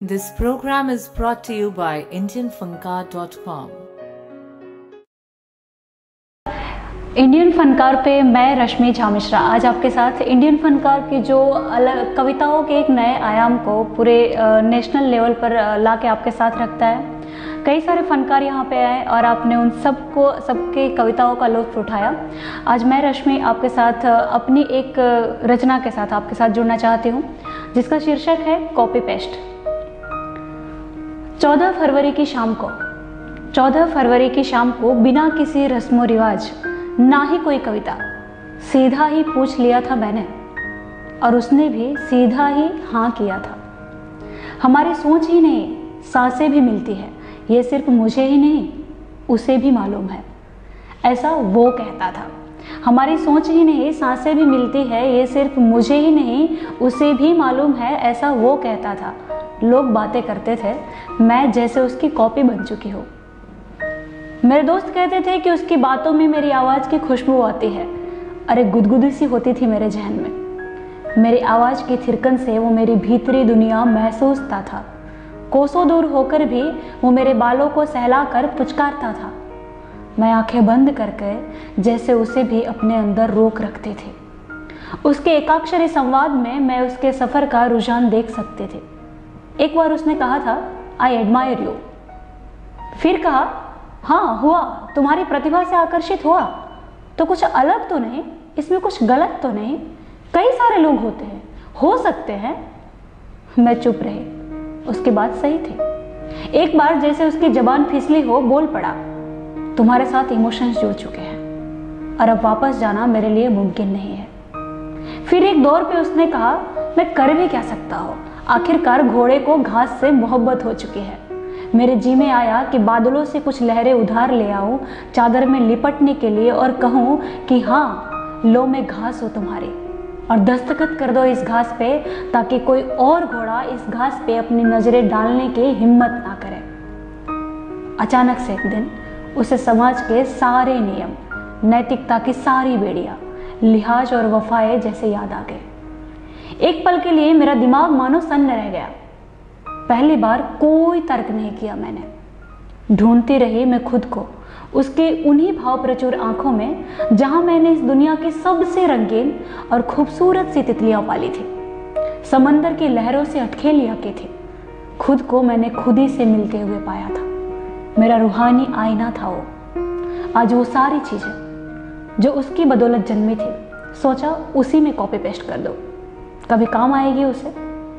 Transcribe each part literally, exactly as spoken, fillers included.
This program is brought to you by indian funkar dot com. Indian Funkar पे मैं रश्मि झा मिश्रा आज आपके साथ इंडियन फनकार की जो अलग कविताओं के एक नए आयाम को पूरे नेशनल लेवल पर ला के आपके साथ रखता है। कई सारे फनकार यहाँ पे आए और आपने उन सबको सबके कविताओं का लुत्फ उठाया। आज मैं रश्मि आपके साथ अपनी एक रचना के साथ आपके साथ जुड़ना चाहती हूँ, जिसका शीर्षक है कॉपी पेस्ट। चौदह फरवरी की शाम को चौदह फरवरी की शाम को बिना किसी रस्मो रिवाज, ना ही कोई कविता, सीधा ही पूछ लिया था मैंने और उसने भी सीधा ही हाँ किया था। हमारी सोच ही नहीं सांसें भी मिलती है, ये सिर्फ मुझे ही नहीं उसे भी मालूम है, ऐसा वो कहता था। हमारी सोच ही नहीं सांसें भी मिलती है, ये सिर्फ मुझे ही नहीं उसे भी मालूम है, ऐसा वो कहता था। लोग बातें करते थे, मैं जैसे उसकी कॉपी बन चुकी हूँ। मेरे दोस्त कहते थे कि उसकी बातों में मेरी आवाज़ की खुशबू आती है। अरे गुदगुदी सी होती थी मेरे जहन में। मेरी आवाज़ की थिरकन से वो मेरी भीतरी दुनिया महसूसता था। कोसों दूर होकर भी वो मेरे बालों को सहला कर पुचकारता था। मैं आंखें बंद करके जैसे उसे भी अपने अंदर रोक रखती थी। उसके एकाक्षरी संवाद में मैं उसके सफ़र का रुझान देख सकते थे। एक बार उसने कहा था, आई एडमायर यू। फिर कहा, हाँ हुआ, तुम्हारी प्रतिभा से आकर्षित हुआ, तो कुछ अलग तो नहीं, इसमें कुछ गलत तो नहीं, कई सारे लोग होते हैं, हो सकते हैं। मैं चुप रही, उसकी बात सही थी। एक बार जैसे उसकी जबान फिसली हो बोल पड़ा, तुम्हारे साथ इमोशंस जुड़ चुके हैं और अब वापस जाना मेरे लिए मुमकिन नहीं है। फिर एक दौर पे उसने कहा, मैं कर भी क्या सकता हूँ, आखिरकार घोड़े को घास से मोहब्बत हो चुकी है। मेरे जी में आया कि बादलों से कुछ लहरें उधार ले आऊं चादर में लिपटने के लिए और कहूं कि हाँ लो मैं घास हूं तुम्हारी, और दस्तखत कर दो इस घास पे ताकि कोई और घोड़ा इस घास पे अपनी नजरें डालने की हिम्मत ना करे। अचानक से एक दिन उसे समाज के सारे नियम, नैतिकता की सारी बेड़ियां, लिहाज और वफाएं जैसे याद आ गए। एक पल के लिए मेरा दिमाग मानो सन्न रह गया। पहली बार कोई तर्क नहीं किया मैंने। ढूंढती रही मैं खुद को उसके उन्हीं भाव प्रचुर आंखों में जहां मैंने इस दुनिया की सबसे रंगीन और खूबसूरत सी तितलियां पाली थी, समंदर की लहरों से अटखेलियां की थी। खुद को मैंने खुद ही से मिलते हुए पाया था। मेरा रूहानी आईना था वो। आज वो सारी चीजें जो उसकी बदौलत जन्मी थी, सोचा उसी में कॉपी पेस्ट कर दो, कभी काम आएगी उसे।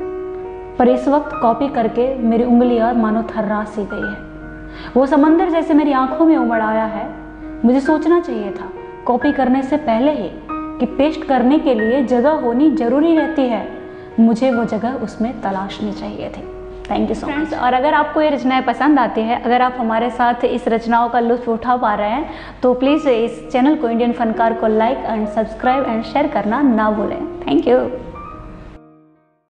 पर इस वक्त कॉपी करके मेरी उंगलियां मानो थर्रा सी गई है। वो समंदर जैसे मेरी आंखों में उमड़ आया है। मुझे सोचना चाहिए था कॉपी करने से पहले ही कि पेस्ट करने के लिए जगह होनी जरूरी रहती है। मुझे वो जगह उसमें तलाशनी चाहिए थी। Thank you so much. और अगर आपको ये रचनाएं पसंद आती हैं, अगर आप हमारे साथ इस रचनाओं का लुत्फ उठा पा रहे हैं, तो प्लीज़ इस चैनल को, इंडियन फनकार को like and subscribe and share करना ना भूलें। Thank you.